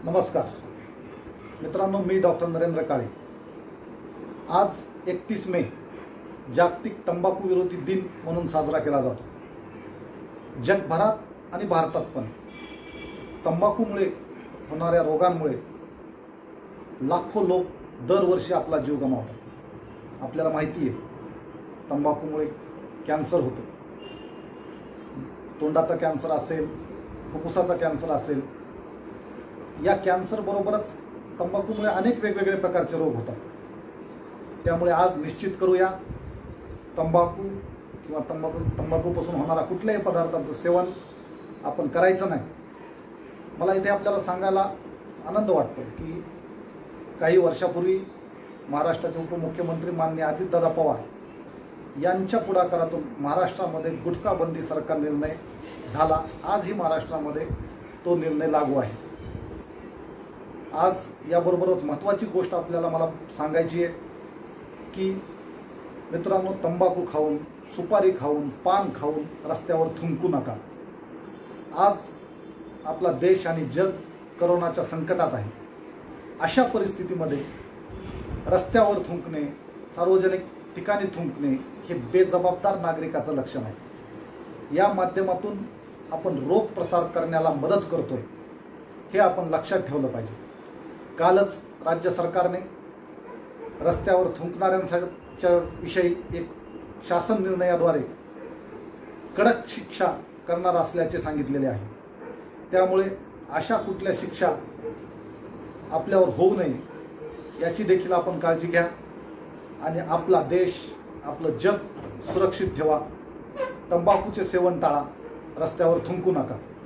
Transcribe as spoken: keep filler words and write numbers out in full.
नमस्कार मित्रांनो, मी डॉक्टर नरेंद्र काळे। आज एकतीस मे जागतिक तंबाखू विरोधी दिन म्हणून साजरा केला जातो। जगभरात आणि भारतात पण तंबाखूमुळे होणाऱ्या रोगांमुळे लाखो लोक दरवर्षी आपला जीव गमावतात। आपल्याला माहिती आहे, तंबाखूमुळे कॅन्सर होतो। तोंडाचा कॅन्सर असेल, फुफ्फुसाचा कॅन्सर असेल, या कॅन्सर बरोबरच तंबाखूमुळे अनेक वेगवेगळे प्रकारचे रोग होतात। त्यामुळे आज निश्चित करूया, तंबाखू किंवा तंबाखू तंबाखूपासून होणारा कुठल्याही पदार्थांचं सेवन आपण करायचं नाही। मला इथे आपल्याला सांगायला आनंद वाटतो की काही वर्षापूर्वी महाराष्ट्राचे उपमुख्यमंत्री माननीय अजितदादा पवार यांच्या पुढाकारातून महाराष्ट्रामध्ये गुटखा बंदी सारखा निर्णय झाला। आजही महाराष्ट्रामध्ये तो निर्णय लागू आहे। आज याबरोबरच महत्त्वाची गोष्ट आपल्याला मला सांगायची आहे की मित्रांनो, तंबाखू खाऊन, सुपारी खाऊन, पान खाऊन रस्त्यावर थुंकू नका। आज आपला देश आणि जग करोनाच्या संकटात आहे। अशा परिस्थितीमध्ये रस्त्यावर थुंकणे, सार्वजनिक ठिकाणी थुंकणे हे बेजबाबदार नागरिकाचं लक्षण आहे। या माध्यमातून आपण रोग प्रसार करण्याला मदत करतोय, हे आपण लक्षात ठेवलं पाहिजे। कालच राज्य सरकारने रस्त्यावर थुंकणाऱ्यांच्या विषयी एक शासन निर्णयाद्वारे कडक शिक्षा करणार असल्याचे सांगितलेले आहे। त्यामुळे अशा कुठल्या शिक्षा आपल्यावर होऊ नये याची देखील आपण काळजी घ्या आणि आपला देश, आपलं जग सुरक्षित ठेवा। तंबाखूचे सेवन टाळा, रस्त्यावर थुंकू नका।